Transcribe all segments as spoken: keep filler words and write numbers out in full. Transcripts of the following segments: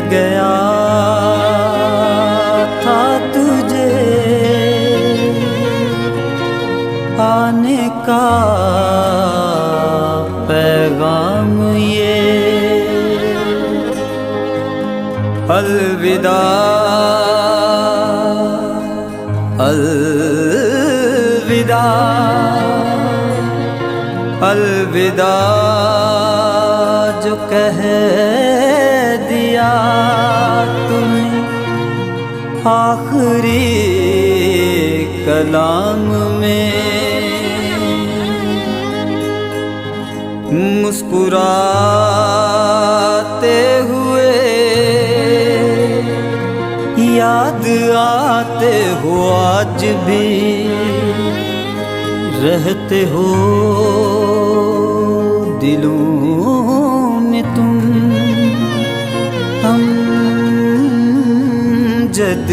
गया था तुझे आने का पैगाम ये। अलविदा अलविदा अलविदा जो कह दिया तूने आखिरी कलाम में। मुस्कुराते हुए याद आते हो आज भी, रहते हो दिलों में तुम अमजद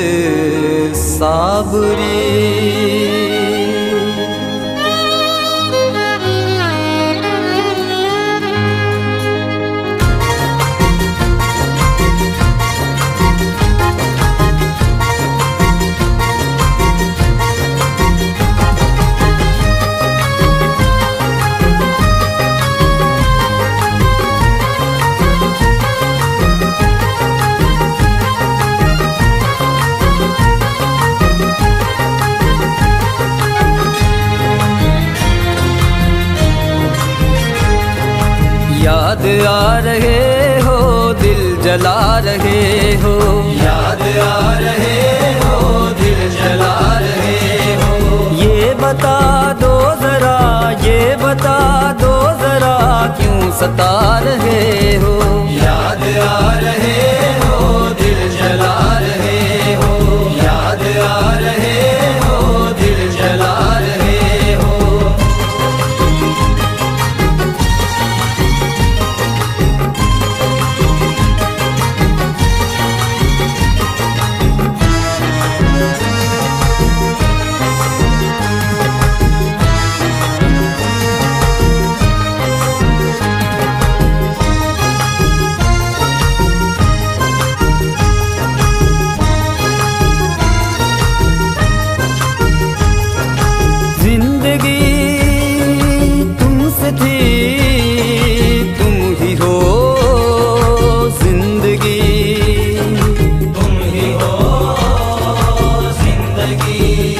साबरी। याद आ रहे हो दिल जला रहे हो, याद आ रहे हो दिल जला रहे हो। ये बता दो जरा, ये बता दो जरा क्यों सता रहे हो। याद आ रहे हो दिल जला रहे हो, याद आ रहे हो दिल जला रहे हो। जिंदगी तुमसे थी तुम ही हो, जिंदगी तुम ही हो जिंदगी।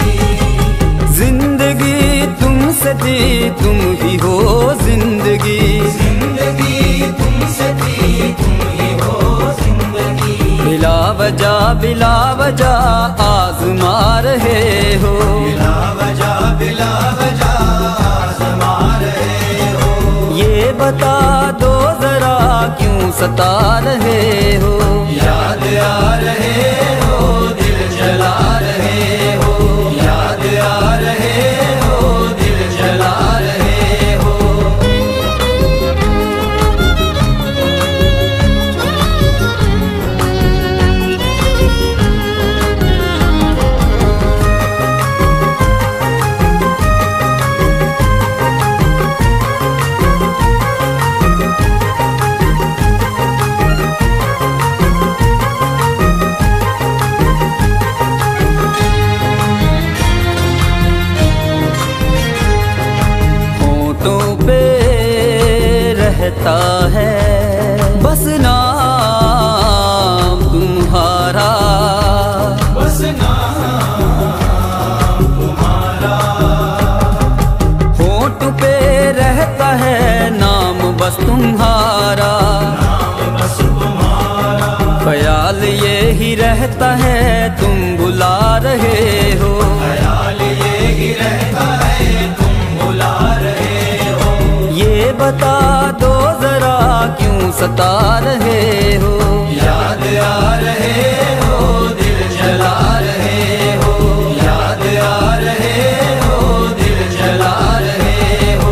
जिंदगी तुमसे थी तुम ही हो जिंदगी। जिंदगी तुमसे थी तुम ही हो जिंदगी। बिला वजह बिला वजह आज़मा रहे हो, बिला वजह बिला वजह आज़मा रहे हो। ये बता दो जरा क्यों सता रहे हो। याद आ रहे हो दिल जला रहे हो, याद आ रहे हो दिल जला रहे हो। रहता है बस नाम तुम्हारा, बस नाम तुम्हारा। होंठ पे रहता है नाम बस तुम्हारा, नाम बस तुम्हारा। ख्याल ये ही रहता है तुम बुला रहे हो, ख्याल ये ही रहता है तुम बुला रहे हो। ये बता दो जरा क्यों सता रहे हो। याद आ रहे हो दिल जला रहे हो, याद आ रहे हो दिल जला रहे हो।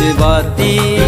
बजवाती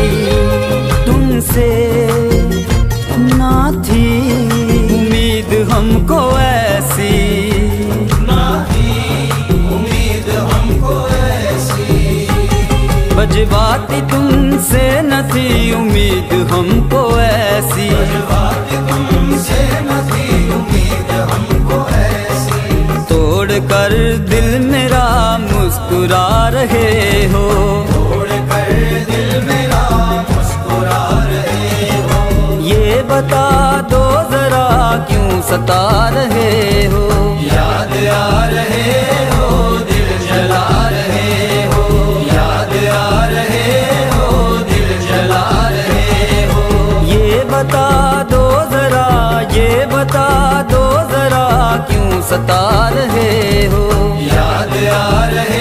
तुमसे ना थी उम्मीद हमको ऐसी, ना थी उम्मीद हमको ऐसी। बजवाती तुमसे न थी उम्मीद हमको ऐसी, बजवाती तुमसे न थी उम्मीद हमको ऐसी। तोड़ कर दिल मेरा मुस्कुरा रहे हो, तोड़ कर दिल मेरा मुस्कुरा रहे हो। ये बता दो जरा क्यों सता रहे हो। याद आ रहे हो दिल जला रहे हो, याद आ रहे हो दिल जला रहे हो। ये बता दो जरा, ये बता दो जरा क्यों सता रहे हो। याद आ रहे